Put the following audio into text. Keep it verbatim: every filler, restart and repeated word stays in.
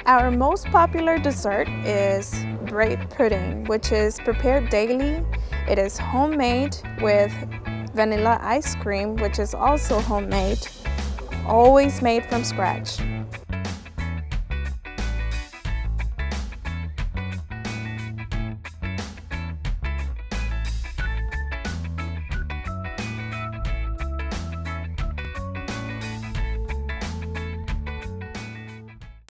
Our most popular dessert is bread pudding, which is prepared daily. It is homemade with vanilla ice cream, which is also homemade, always made from scratch.